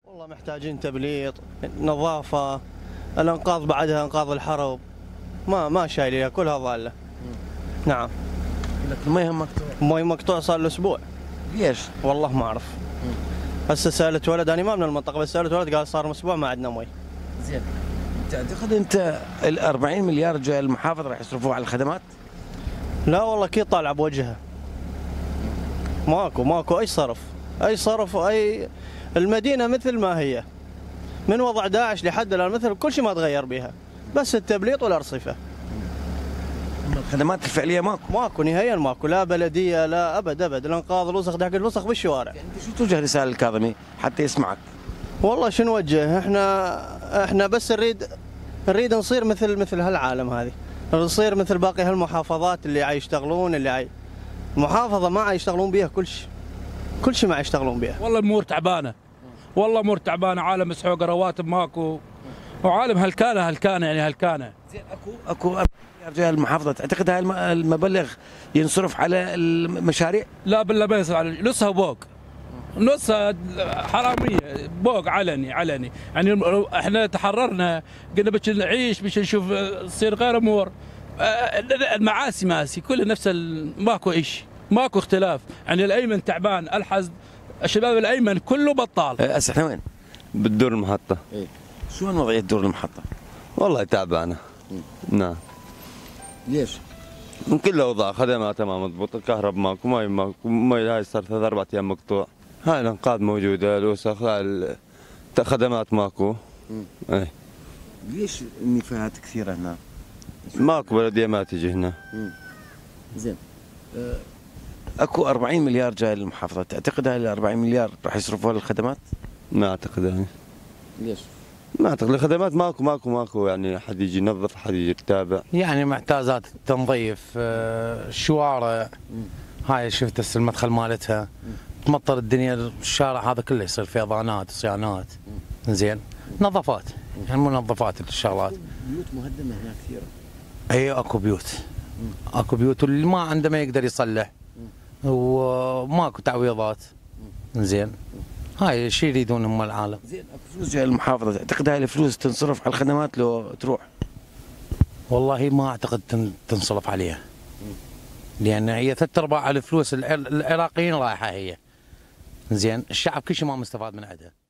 والله محتاجين تبليط، نظافة، الانقاذ بعدها انقاذ الحرب، ما شايليها كلها ضالة. نعم. لك المي هم مقطوع. مي مقطوع صار له اسبوع. ليش؟ والله ما اعرف. هسه سالت ولد، انا ما من المنطقة، بس سالت ولد قال صار اسبوع ما عندنا مي. زين. تعتقد انت ال 40 مليار جاي المحافظة راح يصرفوها على الخدمات؟ لا والله كي طالع بوجهها. ماكو اي صرف اي. المدينة مثل ما هي. من وضع داعش لحد الان مثل كل شيء ما تغير بها. بس التبليط والارصفة. الخدمات الفعلية ماكو نهائيا، ماكو لا بلدية لا ابد الانقاذ الوسخ حق الوسخ بالشوارع. انت شو توجه رسالة الكاظمي حتى يسمعك؟ والله شنو نوجه؟ احنا بس نريد نصير مثل هالعالم هذه، نصير مثل باقي هالمحافظات اللي يشتغلون المحافظة ما يشتغلون بها كل شيء ما يشتغلون بها. والله الامور تعبانه، والله امور تعبانه، عالم مسحوقه، رواتب ماكو، وعالم هلكانه يعني هلكانه. زين اكو رجال المحافظه، تعتقد هاي المبلغ ينصرف على المشاريع؟ لا بالله ما يصير، على نصها بوق، نصها حراميه، بوق علني يعني احنا تحررنا، قلنا بش نعيش، بش نشوف تصير غير امور. المعاسي ماسي كل نفس ماكو شيء، ماكو اختلاف، يعني الايمن تعبان، الحز الشباب الايمن كله بطال. هسه احنا وين؟ بالدور المحطة. ايه. شو وضعية دور المحطة؟ والله تعبانة. نعم. ليش؟ من كل الأوضاع، خدماتها ما مضبوطة، الكهرب ماكو، مي هاي صار 3-4 أيام مقطوع. هاي الأنقاض موجودة، الوسخ، الخدمات ماكو. ايه. ليش النفايات كثيرة هنا؟ ماكو بلدية ما تجي هنا. زين. اكو 40 مليار جاي للمحافظة، تعتقد هاي ال 40 مليار راح يصرفوها للخدمات؟ ما أعتقد يعني. ليش؟ ما أعتقد الخدمات ماكو يعني حد يجي ينظف، حد يجي يتابع. يعني محتاجات تنظيف، الشوارع هاي شفت هسه المدخل مالتها تمطر الدنيا، الشارع هذا كله يصير فيضانات صيانات. زين نظافات، يعني منظفات الشغلات. بيوت مهدمة هنا كثيرة. اي اكو بيوت واللي ما عنده ما يقدر يصلح، وماكو تعويضات. زين هاي الشيء يريدون هم العالم. زين اكو فلوس جاي المحافظة، تعتقد هاي الفلوس تنصرف على الخدمات لو تروح؟ والله ما اعتقد تنصرف عليها، لان هي 3/4 الفلوس العراقيين رايحه هي. زين الشعب كل شيء ما مستفاد من عندها.